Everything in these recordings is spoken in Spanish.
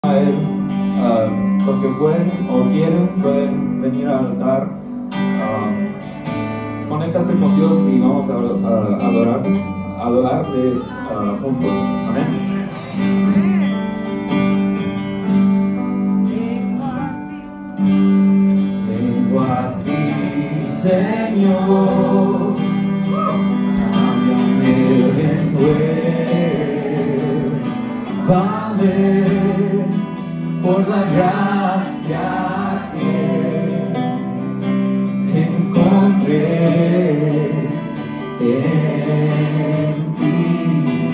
a Él. Los que pueden o quieren pueden venir al altar. Conéctase con Dios y vamos a adorarle juntos. Amén. Vengo a ti, Señor, cámbiame, renuévame por la gracia que encontré en ti.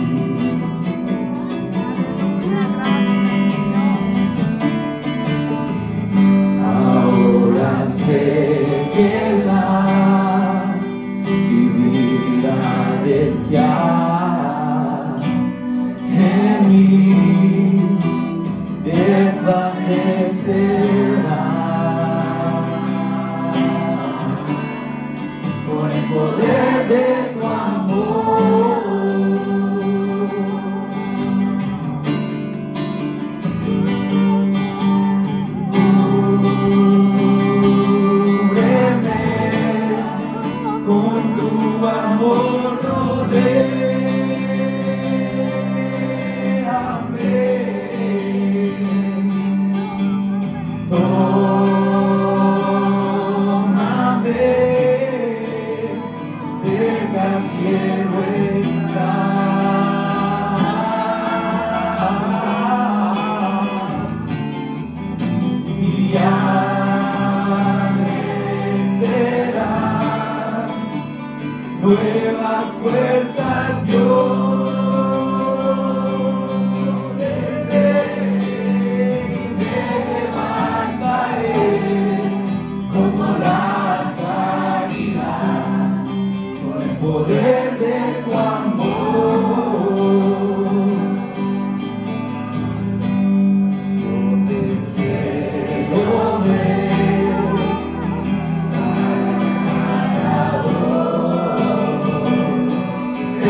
Ahora sé que las divinidades ya en mí desvanecerán por el poder de tu amor. Cúbreme con tu amor, rodéame. Tómame, cerca quiero estar, y hazme esperar nuevas fuerzas yo. Poder de tu amor, yo te quiero ver cada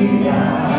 alegría.